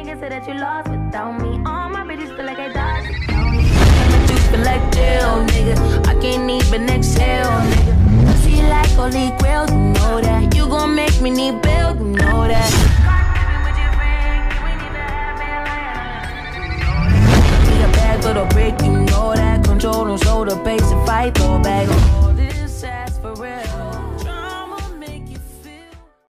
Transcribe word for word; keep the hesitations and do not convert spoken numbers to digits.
can say that you lost without me. All my bitches feel like I died without me. But you feel like jail, nigga. I can't even exhale, nigga. See like holy grail, you know that. You gon' make me need bail, you know that. Be a bag for the brick, you know that. Control, don't show the pace and fight, throw back.